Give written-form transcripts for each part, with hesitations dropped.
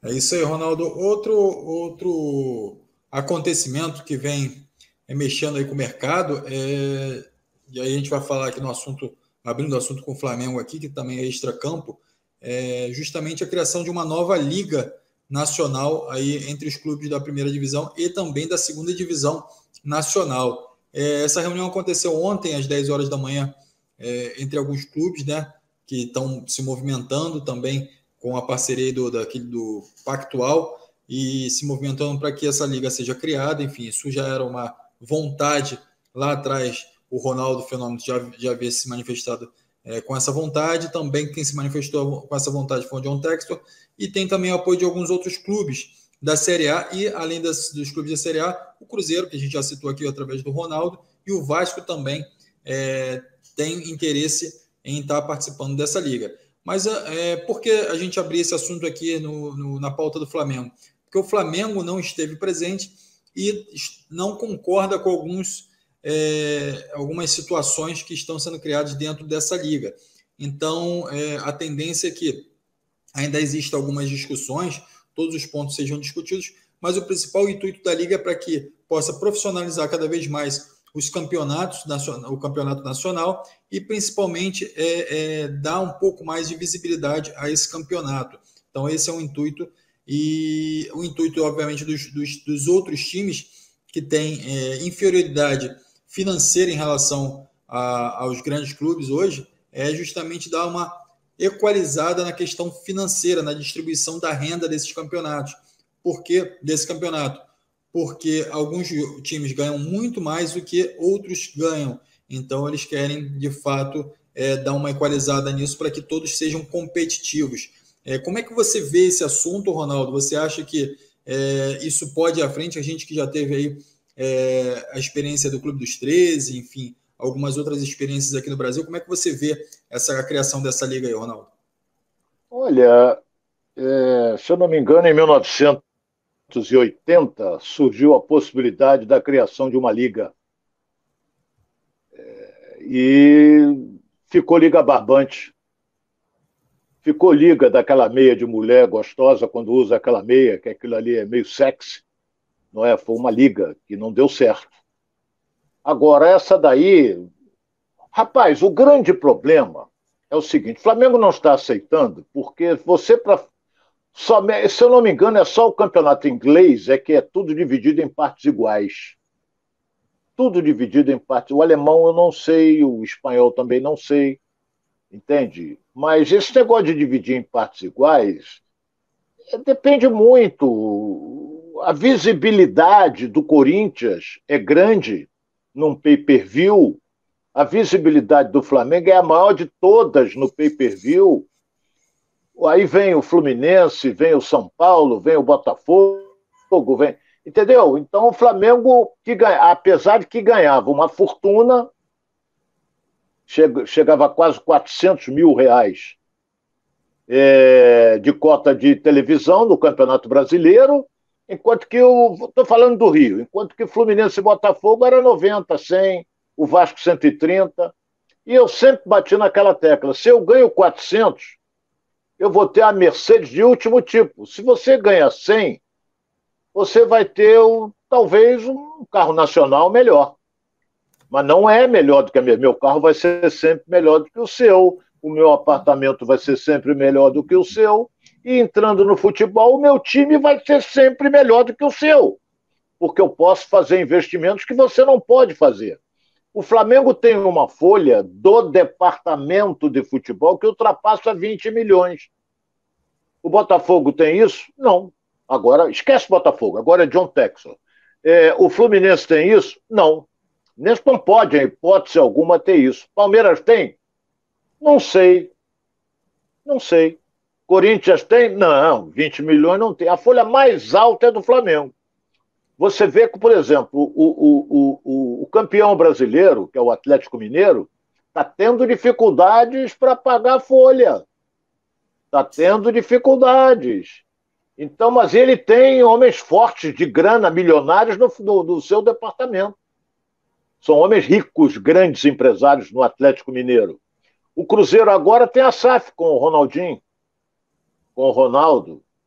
É isso aí, Ronaldo. Outro acontecimento que vem mexendo aí com o mercado, e aí a gente vai falar aqui no assunto, abrindo o assunto com o Flamengo aqui, que também é extracampo, é justamente a criação de uma nova liga nacional aí entre os clubes da primeira divisão e também da segunda divisão nacional. Essa reunião aconteceu ontem às 10 horas da manhã entre alguns clubes, né, que estão se movimentando também com a parceria do Pactual e se movimentando para que essa liga seja criada. Enfim, isso já era uma vontade lá atrás. O Ronaldo Fenômeno já havia se manifestado com essa vontade. Também quem se manifestou com essa vontade foi o John Textor, e tem também o apoio de alguns outros clubes da Série A, e além dos clubes da Série A, o Cruzeiro, que a gente já citou aqui através do Ronaldo, e o Vasco também tem interesse em estar participando dessa liga. Mas por que a gente abrir esse assunto aqui na pauta do Flamengo? Porque o Flamengo não esteve presente e não concorda com algumas situações que estão sendo criadas dentro dessa liga. Então, a tendência é que ainda existam algumas discussões, todos os pontos sejam discutidos, mas o principal intuito da liga é para que possa profissionalizar cada vez mais os campeonatos, o campeonato nacional, e principalmente dar um pouco mais de visibilidade a esse campeonato. Então esse é o intuito, e o intuito, obviamente, dos outros times que têm inferioridade financeira em relação aos grandes clubes hoje, é justamente dar uma equalizada na questão financeira, na distribuição da renda desses campeonatos. Por que desse campeonato? Porque alguns times ganham muito mais do que outros ganham. Então, eles querem, de fato, dar uma equalizada nisso para que todos sejam competitivos. Como é que você vê esse assunto, Ronaldo? Você acha que isso pode ir à frente? A gente que já teve aí a experiência do Clube dos 13, enfim, algumas outras experiências aqui no Brasil. Como é que você vê a criação dessa liga aí, Ronaldo? Olha, se eu não me engano, em 1980 surgiu a possibilidade da criação de uma liga. E ficou liga barbante. Ficou liga daquela meia de mulher gostosa quando usa aquela meia, que aquilo ali é meio sexy, não é? Foi uma liga que não deu certo. Agora, essa daí. Rapaz, o grande problema é o seguinte: o Flamengo não está aceitando, porque você, se eu não me engano, é só o campeonato inglês é que é tudo dividido em partes iguais. Tudo dividido em partes. O alemão eu não sei, o espanhol também não sei, entende? Mas esse negócio de dividir em partes iguais depende muito. A visibilidade do Corinthians é grande num pay-per-view. A visibilidade do Flamengo é a maior de todas no pay-per-view. Aí vem o Fluminense, vem o São Paulo, vem o Botafogo, vem. Entendeu? Então o Flamengo, apesar de que ganhava uma fortuna, chegava a quase 400 mil reais de cota de televisão no Campeonato Brasileiro, enquanto que estou falando do Rio, enquanto que Fluminense e Botafogo era 90, 100, o Vasco 130, e eu sempre bati naquela tecla: se eu ganho 400, eu vou ter a Mercedes de último tipo. Se você ganha 100, você vai ter talvez um carro nacional melhor. Mas não é melhor do que meu carro vai ser sempre melhor do que o seu, o meu apartamento vai ser sempre melhor do que o seu, e entrando no futebol, o meu time vai ser sempre melhor do que o seu, porque eu posso fazer investimentos que você não pode fazer. O Flamengo tem uma folha do departamento de futebol que ultrapassa 20 milhões. O Botafogo tem isso? Não. Agora, esquece o Botafogo, agora é John Texel. O Fluminense tem isso? Não. Nesse não pode, em hipótese alguma, ter isso. Palmeiras tem? Não sei. Não sei. Corinthians tem? Não, 20 milhões não tem. A folha mais alta é do Flamengo. Você vê que, por exemplo, o campeão brasileiro, que é o Atlético Mineiro, está tendo dificuldades para pagar a folha. Está tendo dificuldades. Então, mas ele tem homens fortes de grana, milionários no seu departamento. São homens ricos, grandes empresários no Atlético Mineiro. O Cruzeiro agora tem a SAF com o Ronaldinho, com o Ronaldo.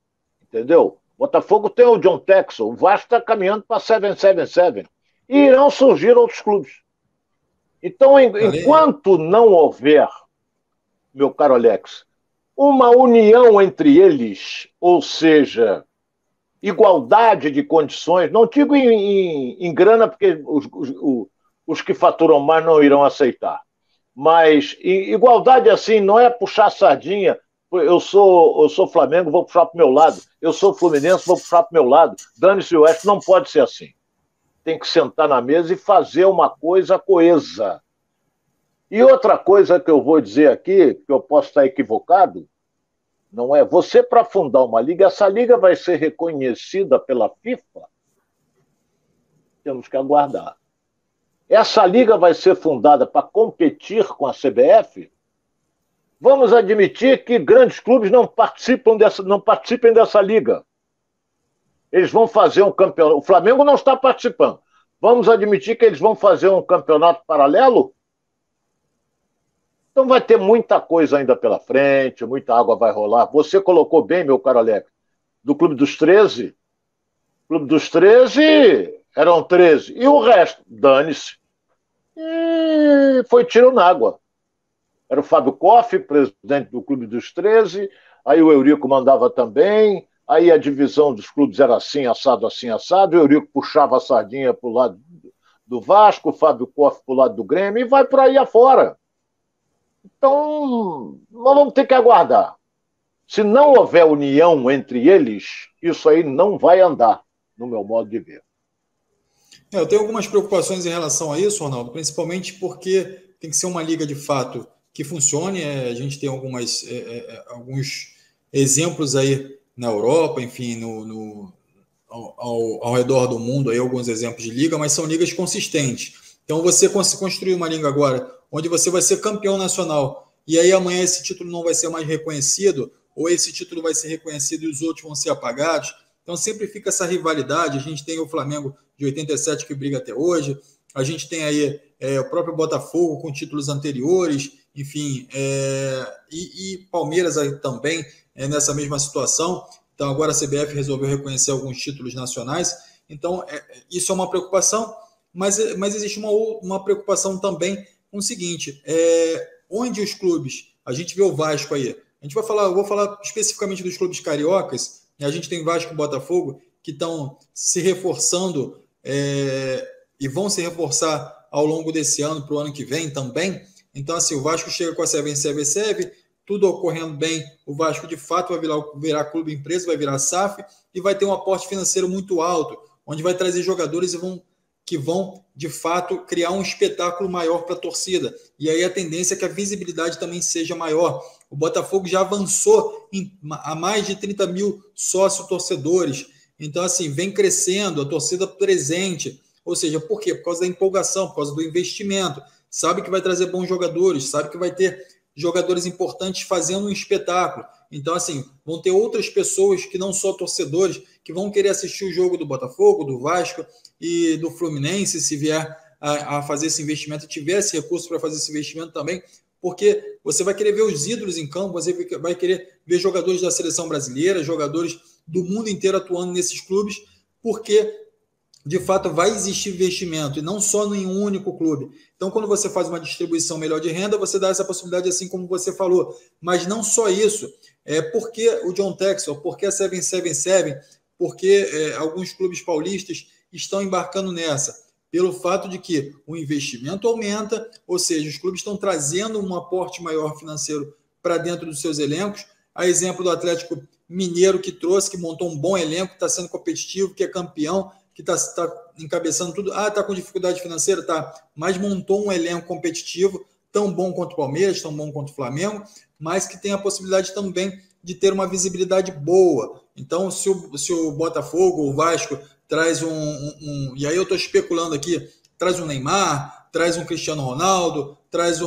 entendeu? Botafogo tem o John Texel, o Vasco está caminhando para 777. E irão surgir outros clubes. Então, enquanto não houver, meu caro Alex, uma união entre eles, ou seja, igualdade de condições, não digo em grana, porque os que faturam mais não irão aceitar, mas igualdade assim não é puxar a sardinha. Eu sou Flamengo, vou puxar para o meu lado. Eu sou Fluminense, vou puxar para o meu lado. Dane-se o Oeste, não pode ser assim. Tem que sentar na mesa e fazer uma coisa coesa. E outra coisa que eu vou dizer aqui, que eu posso estar equivocado, não é você para fundar uma liga, essa liga vai ser reconhecida pela FIFA? Temos que aguardar. Essa liga vai ser fundada para competir com a CBF? Vamos admitir que grandes clubes não participem dessa liga. Eles vão fazer um campeonato. O Flamengo não está participando. Vamos admitir que eles vão fazer um campeonato paralelo? Então vai ter muita coisa ainda pela frente, muita água vai rolar. Você colocou bem, meu caro Alex, do Clube dos 13. Clube dos 13 eram 13. E o resto? Dane-se. E foi tiro na água. Era o Fábio Koff, presidente do Clube dos 13. Aí o Eurico mandava também. Aí a divisão dos clubes era assim, assado, assim, assado. O Eurico puxava a sardinha para o lado do Vasco, o Fábio Koff para o lado do Grêmio. E vai por aí afora. Então, nós vamos ter que aguardar. Se não houver união entre eles, isso aí não vai andar, no meu modo de ver. Eu tenho algumas preocupações em relação a isso, Ronaldo, principalmente porque tem que ser uma liga de fato que funcione. A gente tem alguns exemplos aí na Europa, enfim, ao redor do mundo, aí, alguns exemplos de liga, mas são ligas consistentes. Então, você construir uma liga agora onde você vai ser campeão nacional, e aí amanhã esse título não vai ser mais reconhecido, ou esse título vai ser reconhecido e os outros vão ser apagados. Então sempre fica essa rivalidade. A gente tem o Flamengo de 87 que briga até hoje, a gente tem aí o próprio Botafogo com títulos anteriores, enfim, e Palmeiras aí também nessa mesma situação. Então agora a CBF resolveu reconhecer alguns títulos nacionais, então isso é uma preocupação, mas existe uma preocupação também com o seguinte, onde os clubes, a gente vê o Vasco aí, eu vou falar especificamente dos clubes cariocas, a gente tem Vasco e Botafogo que estão se reforçando e vão se reforçar ao longo desse ano para o ano que vem também. Então, assim, o Vasco chega com a 777, tudo ocorrendo bem, o Vasco de fato vai virar clube empresa, vai virar SAF e vai ter um aporte financeiro muito alto, onde vai trazer jogadores que vão, de fato, criar um espetáculo maior para a torcida. E aí a tendência é que a visibilidade também seja maior. O Botafogo já avançou a mais de 30 mil sócios-torcedores. Então, assim, vem crescendo, a torcida presente. Ou seja, por quê? Por causa da empolgação, por causa do investimento. Sabe que vai trazer bons jogadores, sabe que vai ter jogadores importantes fazendo um espetáculo. Então, assim, vão ter outras pessoas que não só torcedores, que vão querer assistir o jogo do Botafogo, do Vasco e do Fluminense, se vier a fazer esse investimento, tiver esse recurso para fazer esse investimento também, porque você vai querer ver os ídolos em campo, você vai querer ver jogadores da seleção brasileira, jogadores do mundo inteiro atuando nesses clubes, porque de fato vai existir investimento, e não só em um único clube. Então, quando você faz uma distribuição melhor de renda, você dá essa possibilidade, assim como você falou. Mas não só isso. Por que o John Texel? Por que a 777? Por que alguns clubes paulistas estão embarcando nessa? Pelo fato de que o investimento aumenta, ou seja, os clubes estão trazendo um aporte maior financeiro para dentro dos seus elencos. A exemplo do Atlético Mineiro que trouxe, que montou um bom elenco, está sendo competitivo, que é campeão, que está encabeçando tudo. Está com dificuldade financeira? Tá, mas montou um elenco competitivo, tão bom quanto o Palmeiras, tão bom quanto o Flamengo, mas que tem a possibilidade também de ter uma visibilidade boa. Então, se o Botafogo ou o Vasco traz e aí eu estou especulando aqui, traz um Neymar, traz um Cristiano Ronaldo, traz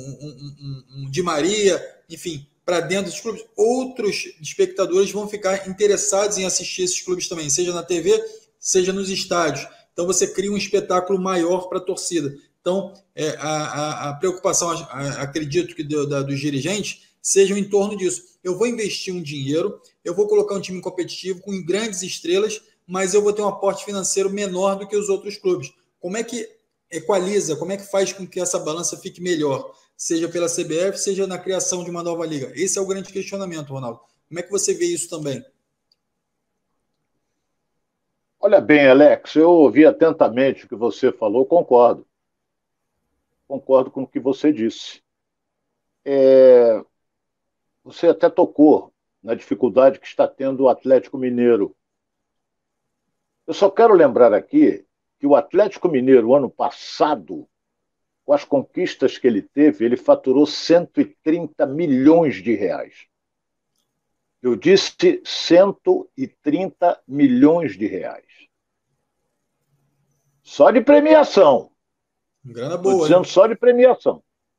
um Di Maria, enfim, para dentro dos clubes, outros espectadores vão ficar interessados em assistir esses clubes também, seja na TV, seja nos estádios. Então você cria um espetáculo maior para a torcida. Então a preocupação, acredito que dos dirigentes, seja em torno disso. Eu vou investir um dinheiro, eu vou colocar um time competitivo com grandes estrelas, mas eu vou ter um aporte financeiro menor do que os outros clubes. Como é que equaliza, como é que faz com que essa balança fique melhor, seja pela CBF, seja na criação de uma nova liga? Esse é o grande questionamento, Ronaldo. Como é que você vê isso também? Olha bem, Alex, eu ouvi atentamente o que você falou, concordo. Concordo com o que você disse. Você até tocou na dificuldade que está tendo o Atlético Mineiro. Eu só quero lembrar aqui que o Atlético Mineiro, ano passado, com as conquistas que ele teve, ele faturou 130 milhões de reais. Eu disse 130 milhões de reais. Só de premiação. Grana Estou boa, dizendo hein? só de premiação.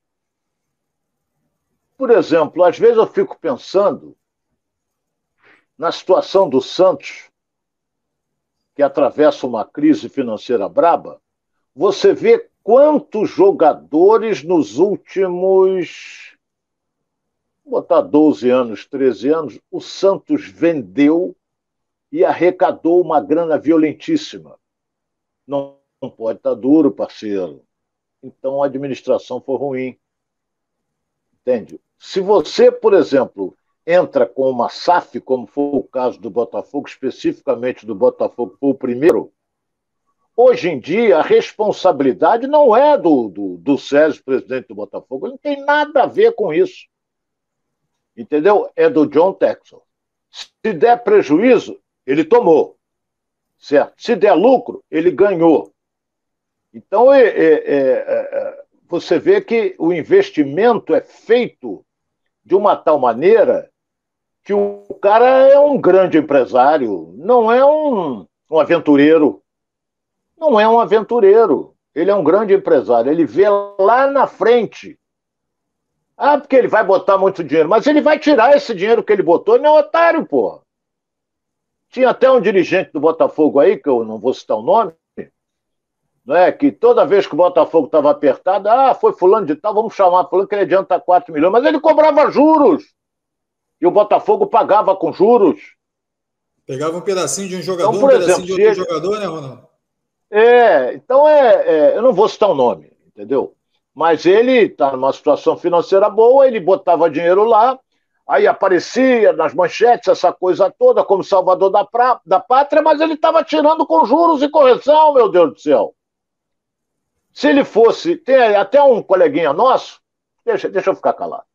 Por exemplo, às vezes eu fico pensando na situação do Santos, que atravessa uma crise financeira braba. Você vê quantos jogadores nos últimos, vou botar 12 anos, 13 anos, o Santos vendeu e arrecadou uma grana violentíssima. Não, não pode estar duro, parceiro. Então a administração foi ruim. Entende? Se você, por exemplo, entra com uma SAF, como foi o caso do Botafogo, especificamente do Botafogo, foi o primeiro, hoje em dia a responsabilidade não é do Sérgio, presidente do Botafogo, ele não tem nada a ver com isso. Entendeu? É do John Texel. Se der prejuízo, ele tomou. Certo? Se der lucro, ele ganhou. Então, você vê que o investimento é feito de uma tal maneira que o cara é um grande empresário, não é um aventureiro. Não é um aventureiro. Ele é um grande empresário. Ele vê lá na frente. Ah, porque ele vai botar muito dinheiro. Mas ele vai tirar esse dinheiro que ele botou. Ele é um otário, porra. Tinha até um dirigente do Botafogo aí, que eu não vou citar o nome, não é? Que toda vez que o Botafogo estava apertado, foi fulano de tal, vamos chamar fulano que ele adianta 4 milhões. Mas ele cobrava juros. E o Botafogo pagava com juros. Pegava um pedacinho de um jogador, então, por exemplo, de outro jogador, né, Ronaldo? Então eu não vou citar o nome, entendeu? Mas ele está numa situação financeira boa, ele botava dinheiro lá, aí aparecia nas manchetes essa coisa toda como salvador da pátria, mas ele estava tirando com juros e correção, meu Deus do céu. Se ele fosse, tem até um coleguinha nosso, deixa eu ficar calado.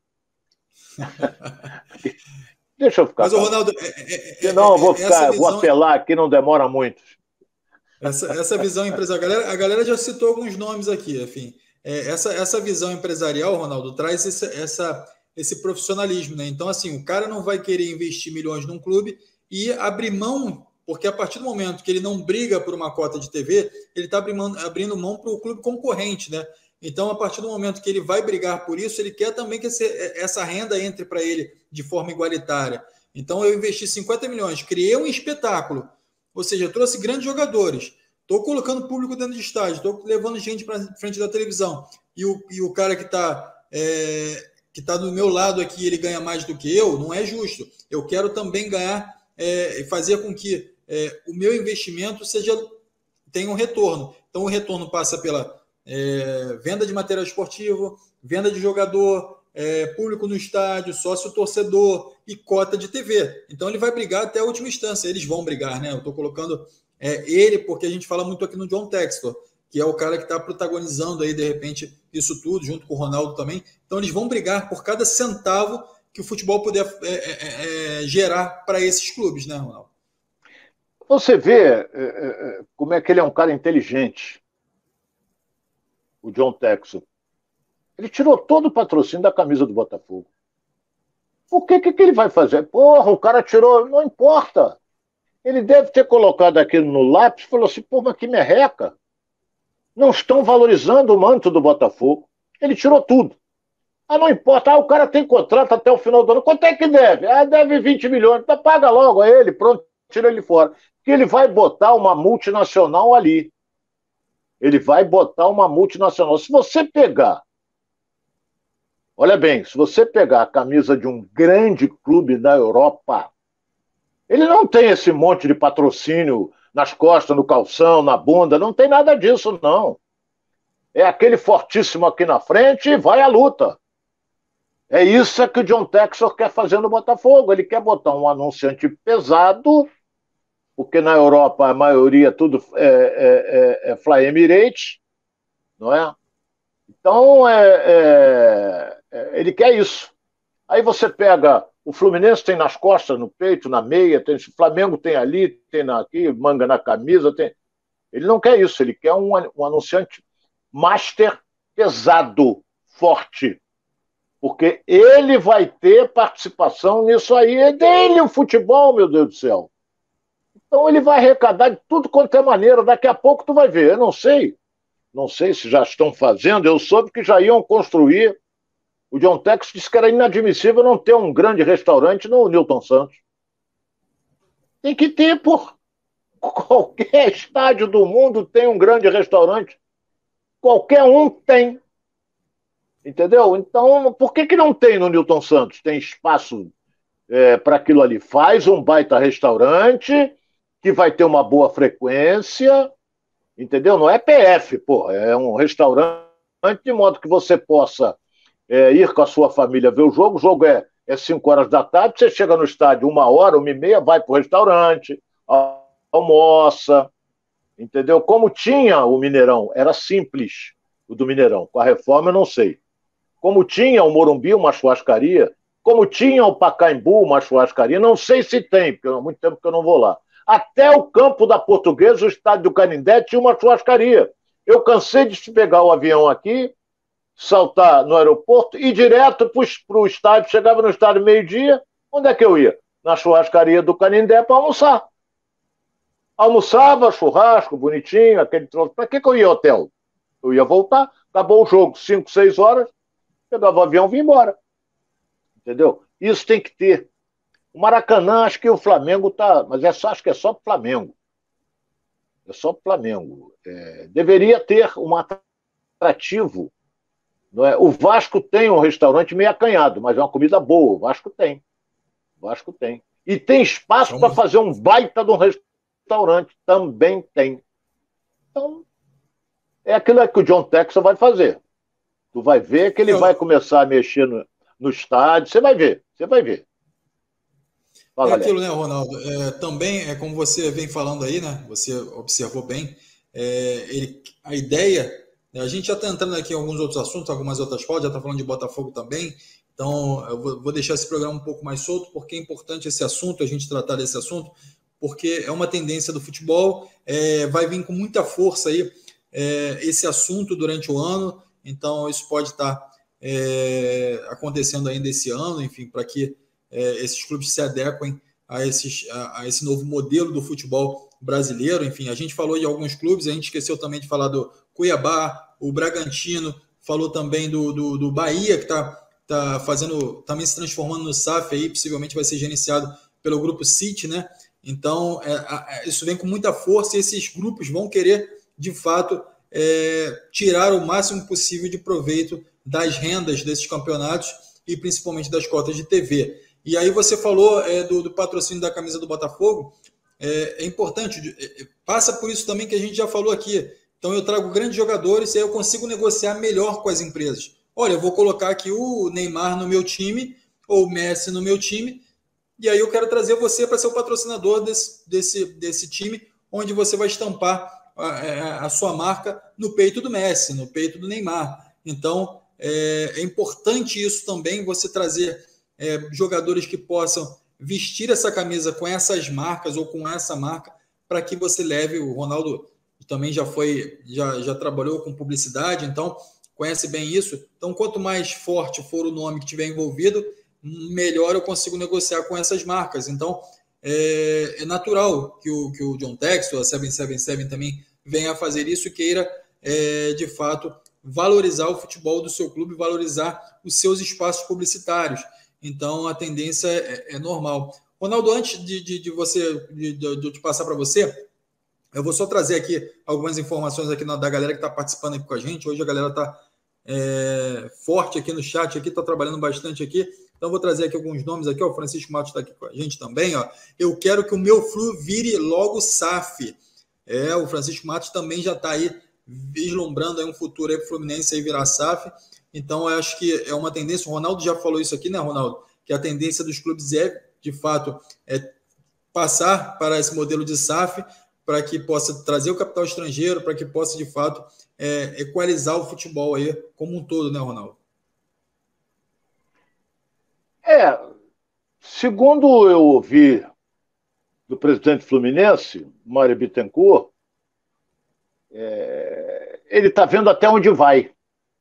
Deixa eu ficar calado. Mas, Ronaldo, senão eu vou apelar aqui, não demora muito. Essa visão empresarial, a galera já citou alguns nomes aqui, enfim. Essa visão empresarial, Ronaldo, traz esse profissionalismo, né? Então, assim, o cara não vai querer investir milhões num clube e abrir mão, porque a partir do momento que ele não briga por uma cota de TV, ele está abrindo mão para o clube concorrente, né? Então, a partir do momento que ele vai brigar por isso, ele quer também que essa renda entre para ele de forma igualitária. Então, eu investi 50 milhões, criei um espetáculo, ou seja, eu trouxe grandes jogadores, estou colocando público dentro de estádio, estou levando gente para frente da televisão, e o cara que está do meu lado aqui, ele ganha mais do que eu, não é justo. Eu quero também ganhar e fazer com que o meu investimento tenha um retorno. Então, o retorno passa pela venda de material esportivo, venda de jogador, público no estádio, sócio torcedor e cota de TV. Então ele vai brigar até a última instância. Eles vão brigar, né? Eu estou colocando ele porque a gente fala muito aqui no John Textor, que é o cara que está protagonizando aí, de repente, isso tudo, junto com o Ronaldo também. Então eles vão brigar por cada centavo que o futebol puder gerar para esses clubes, né, Ronaldo? Você vê como é que ele é um cara inteligente, o John Textor. Ele tirou todo o patrocínio da camisa do Botafogo. O que ele vai fazer? Porra, o cara tirou, não importa. Ele deve ter colocado aquilo no lápis e falou assim, pô, mas que merreca. Não estão valorizando o manto do Botafogo. Ele tirou tudo. Não importa, o cara tem contrato até o final do ano. Quanto é que deve? Deve 20 milhões. Então paga logo a ele, pronto, tira ele fora. Porque ele vai botar uma multinacional ali. Ele vai botar uma multinacional. Se você pegar, olha bem, se você pegar a camisa de um grande clube da Europa, Ele não tem esse monte de patrocínio nas costas, no calção, na bunda, não tem nada disso, não. É aquele fortíssimo aqui na frente e vai à luta. É isso que o John Textor quer fazer no Botafogo. Ele quer botar um anunciante pesado, porque na Europa a maioria tudo é Fly Emirates, não é? Então, ele quer isso. Aí você pega, o Fluminense tem nas costas, no peito, na meia, tem, o Flamengo tem ali, tem aqui, manga na camisa. Tem... Ele não quer isso, ele quer um anunciante master pesado, forte. Porque ele vai ter participação nisso aí. É dele o futebol, meu Deus do céu. Então ele vai arrecadar de tudo quanto é maneira. Daqui a pouco tu vai ver. Eu não sei. Não sei se já estão fazendo. Eu soube que já iam construir. O John Tex disse que era inadmissível não ter um grande restaurante no Newton Santos. Tem que ter, por qualquer estádio do mundo tem um grande restaurante. Qualquer um tem. Entendeu? Então, por que não tem no Newton Santos? Tem espaço para aquilo ali. Faz um baita restaurante que vai ter uma boa frequência, entendeu? Não é PF, pô, é um restaurante de modo que você possa ir com a sua família ver o jogo é 5 horas da tarde, você chega no estádio 1 hora, 1h30, vai para o restaurante, almoça, entendeu? Como tinha o Mineirão, era simples o do Mineirão, com a reforma eu não sei. Como tinha o Morumbi, uma churrascaria, como tinha o Pacaembu, uma churrascaria, não sei se tem, porque há muito tempo que eu não vou lá. Até o campo da Portuguesa, o estádio do Canindé, tinha uma churrascaria. Eu cansei de pegar o avião aqui, saltar no aeroporto e ir direto para o estádio. Chegava no estádio meio-dia, onde é que eu ia? Na churrascaria do Canindé para almoçar. Almoçava, churrasco, bonitinho, aquele troço. Para que eu ia ao hotel? Eu ia voltar, acabou o jogo, 5, 6 horas, pegava o avião e vinha embora. Entendeu? Isso tem que ter. O Maracanã, acho que o Flamengo tá, mas acho que é só para o Flamengo. É só para o Flamengo. Deveria ter um atrativo. Não é? O Vasco tem um restaurante meio acanhado, mas é uma comida boa. O Vasco tem. O Vasco tem. E tem espaço para fazer um baita de um restaurante. Também tem. Então, é aquilo que o John Textor vai fazer. Tu vai ver que ele vai começar a mexer no estádio. Você vai ver. Você vai ver. Fala, aquilo, né, Ronaldo? Também é como você vem falando aí, né? Você observou bem. A ideia, a gente já está entrando aqui em alguns outros assuntos, algumas outras pautas, já está falando de Botafogo também. Então, eu vou deixar esse programa um pouco mais solto, porque é importante esse assunto, a gente tratar desse assunto, porque é uma tendência do futebol, vai vir com muita força aí esse assunto durante o ano. Então, isso pode estar acontecendo ainda esse ano, enfim, para que esses clubes se adequem a esse novo modelo do futebol brasileiro. Enfim, a gente falou de alguns clubes, a gente esqueceu também de falar do Cuiabá, o Bragantino, falou também do Bahia, que está fazendo, também se transformando no SAF, aí possivelmente vai ser gerenciado pelo Grupo City, né? Então, isso vem com muita força e esses grupos vão querer, de fato, tirar o máximo possível de proveito das rendas desses campeonatos e principalmente das cotas de TV. E aí você falou do patrocínio da camisa do Botafogo, é importante, passa por isso também que a gente já falou aqui. Então eu trago grandes jogadores e aí eu consigo negociar melhor com as empresas. Olha, eu vou colocar aqui o Neymar no meu time, ou o Messi no meu time, e aí eu quero trazer você para ser o patrocinador desse time, onde você vai estampar a sua marca no peito do Messi, no peito do Neymar. Então é importante isso também, você trazer jogadores que possam vestir essa camisa com essas marcas ou com essa marca, para que você leve. O Ronaldo também já trabalhou com publicidade, então conhece bem isso. Então, quanto mais forte for o nome que estiver envolvido, melhor eu consigo negociar com essas marcas. Então, é natural que o John Textor, a 777 também venha a fazer isso e queira, de fato, valorizar o futebol do seu clube, valorizar os seus espaços publicitários. Então, a tendência é normal. Ronaldo, antes de eu te passar para você, eu vou só trazer aqui algumas informações aqui da galera que está participando aqui com a gente. Hoje a galera está forte aqui no chat, está trabalhando bastante aqui. Então, vou trazer aqui alguns nomes aqui, ó, o Francisco Matos está aqui com a gente também, ó. Eu quero que o meu Flu vire logo SAF. O Francisco Matos também já está aí vislumbrando aí um futuro aí para o Fluminense aí virar SAF. Então, eu acho que é uma tendência, o Ronaldo já falou isso aqui, né, Ronaldo? Que a tendência dos clubes de fato, passar para esse modelo de SAF, para que possa trazer o capital estrangeiro, para que possa, de fato, equalizar o futebol aí como um todo, né, Ronaldo? Segundo eu ouvi do presidente fluminense, Mário Bittencourt, ele está vendo até onde vai.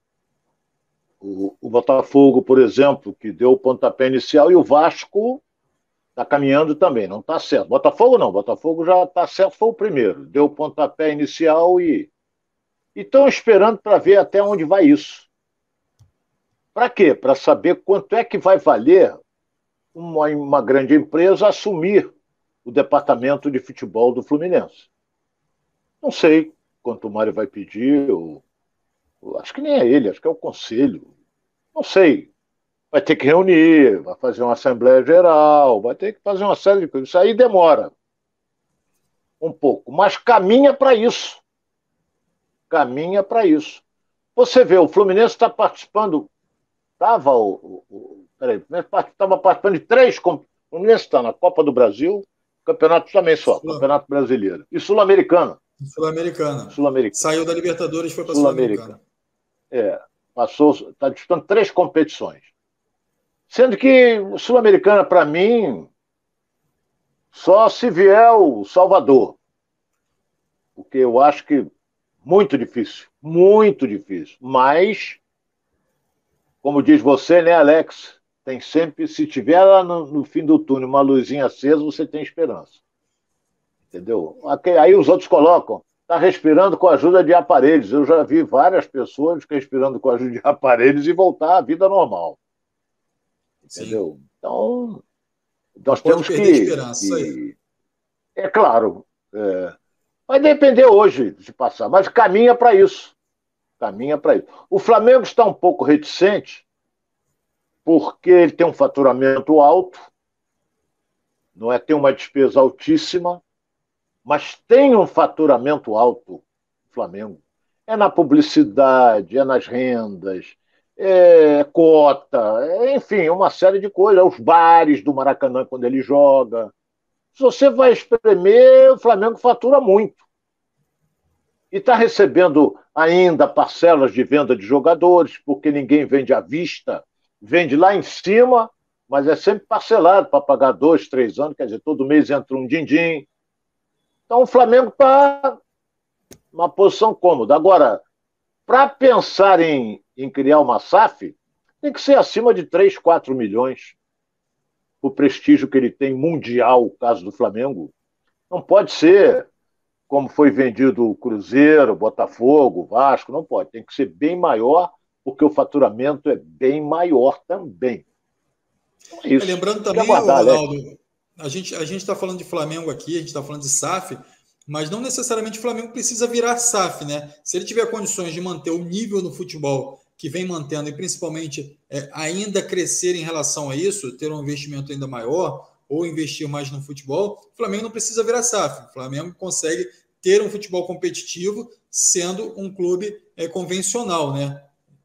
O Botafogo, por exemplo, que deu o pontapé inicial, e o Vasco está caminhando também, não está certo. Botafogo não, Botafogo já está certo, foi o primeiro. Deu o pontapé inicial e estão esperando para ver até onde vai isso. Para quê? Para saber quanto é que vai valer uma grande empresa assumir o departamento de futebol do Fluminense. Não sei quanto o Mário vai pedir, acho que nem é ele, acho que é o conselho. Não sei. Vai ter que reunir, vai fazer uma assembleia geral, vai ter que fazer uma série de coisas. Isso aí demora um pouco, mas caminha para isso. Caminha para isso. Você vê, o Fluminense está participando. Peraí, estava participando de 3 competições. O Fluminense está na Copa do Brasil, Campeonato também só, Campeonato Brasileiro. E Sul-Americana. Sul-Americana. Sul-Americana. Saiu da Libertadores e foi para a Sul-Americana. Passou, está disputando 3 competições. Sendo que o Sul-Americana, para mim, só se vier o Salvador. Porque eu acho que muito difícil. Muito difícil. Mas, como diz você, né, Alex? Tem sempre, se tiver lá no fim do túnel uma luzinha acesa, você tem esperança. Entendeu? Aí os outros colocam, está respirando com a ajuda de aparelhos. Eu já vi várias pessoas respirando com a ajuda de aparelhos e voltar à vida normal. Entendeu? Sim. Então, nós temos que... esperança, isso aí. É claro, vai depender hoje de passar, mas caminha para isso. Caminha para isso. O Flamengo está um pouco reticente, porque ele tem um faturamento alto, não é? Tem uma despesa altíssima, mas tem um faturamento alto, o Flamengo. É na publicidade, é nas rendas, cota, enfim, uma série de coisas. Os bares do Maracanã quando ele joga. Se você vai espremer, o Flamengo fatura muito. E está recebendo ainda parcelas de venda de jogadores, porque ninguém vende à vista, vende lá em cima, mas é sempre parcelado para pagar 2, 3 anos, quer dizer, todo mês entra um din-din. Então o Flamengo está numa posição cômoda. Agora, para pensar em criar uma SAF, tem que ser acima de 3, 4 milhões. O prestígio que ele tem mundial, o caso do Flamengo. Não pode ser como foi vendido o Cruzeiro, Botafogo, Vasco, não pode. Tem que ser bem maior, porque o faturamento é bem maior também. Então é isso. Lembrando também, Ronaldo, a gente está falando de Flamengo aqui, a gente está falando de SAF, mas não necessariamente o Flamengo precisa virar SAF, né? Se ele tiver condições de manter o nível no futebol que vem mantendo e principalmente ainda crescer em relação a isso, ter um investimento ainda maior ou investir mais no futebol, o Flamengo não precisa virar SAF. O Flamengo consegue ter um futebol competitivo sendo um clube convencional, né?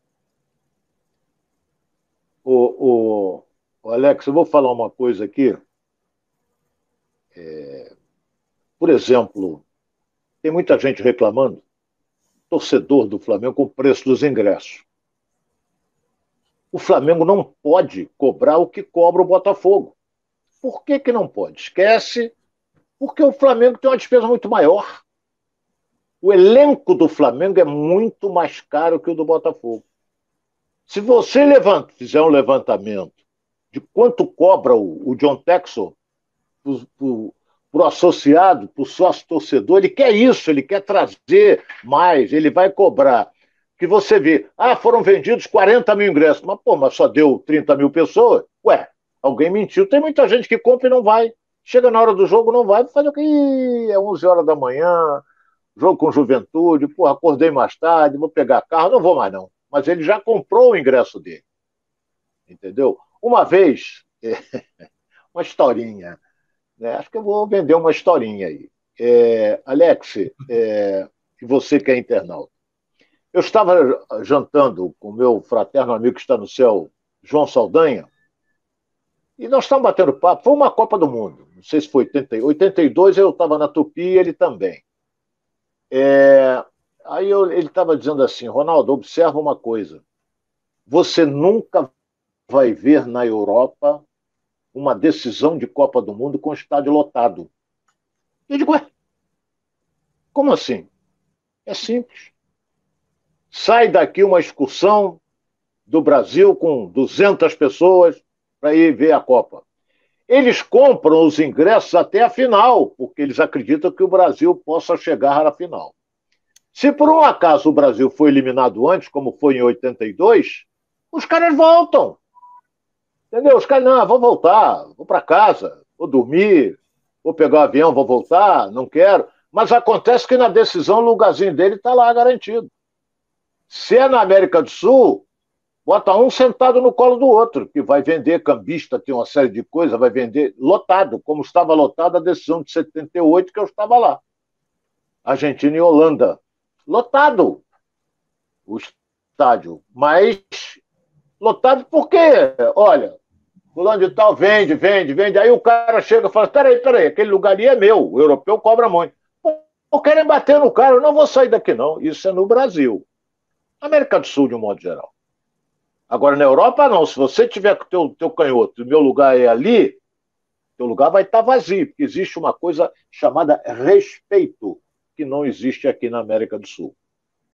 O Alex, eu vou falar uma coisa aqui. Por exemplo, tem muita gente reclamando, torcedor do Flamengo, com o preço dos ingressos. O Flamengo não pode cobrar o que cobra o Botafogo. Por que não pode? Esquece, porque o Flamengo tem uma despesa muito maior. O elenco do Flamengo é muito mais caro que o do Botafogo. Se você fizer um levantamento de quanto cobra o John Textor para o associado, para o sócio-torcedor, ele quer isso, ele quer trazer mais, ele vai cobrar. Que você vê, foram vendidos 40 mil ingressos, mas só deu 30 mil pessoas? Ué, alguém mentiu. Tem muita gente que compra e não vai. Chega na hora do jogo, não vai. Faz o quê? É 11 horas da manhã, jogo com Juventude, acordei mais tarde, vou pegar carro, não vou mais não. Mas ele já comprou o ingresso dele. Entendeu? Uma vez, uma historinha, né? Acho que eu vou vender uma historinha aí. Alex, e você que é internauta, eu estava jantando com o meu fraterno amigo que está no céu, João Saldanha, e nós estávamos batendo papo. Foi uma Copa do Mundo, não sei se foi 82, eu estava na Tupi e ele também. Aí ele estava dizendo assim, Ronaldo, observa uma coisa, você nunca vai ver na Europa uma decisão de Copa do Mundo com estádio lotado. Eu digo, ué, como assim? É simples. Sai daqui uma excursão do Brasil com 200 pessoas para ir ver a Copa. Eles compram os ingressos até a final, porque eles acreditam que o Brasil possa chegar à final. Se por um acaso o Brasil foi eliminado antes, como foi em 82, os caras voltam. Entendeu? Os caras, não, vou voltar, vou para casa, vou dormir, vou pegar o avião, vou voltar, não quero. Mas acontece que na decisão o lugarzinho dele está lá garantido. Se é na América do Sul, bota um sentado no colo do outro, que vai vender cambista, tem uma série de coisas, vai vender lotado, como estava lotada a decisão de 78, que eu estava lá. Argentina e Holanda. Lotado o estádio. Mas lotado por quê? Olha, fulano de tal vende. Aí o cara chega e fala, peraí, aquele lugar ali é meu, o europeu cobra muito. Pô, querem bater no cara, eu não vou sair daqui não. Isso é no Brasil. América do Sul, de um modo geral. Agora, na Europa, não. Se você tiver com o teu canhoto e o meu lugar é ali, teu lugar vai estar vazio, porque existe uma coisa chamada respeito, que não existe aqui na América do Sul.